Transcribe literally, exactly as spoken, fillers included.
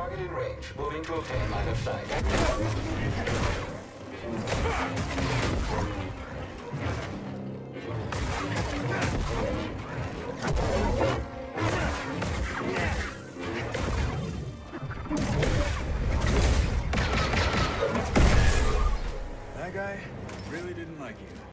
Target in range. Moving to obtain line of sight. That guy really didn't like you.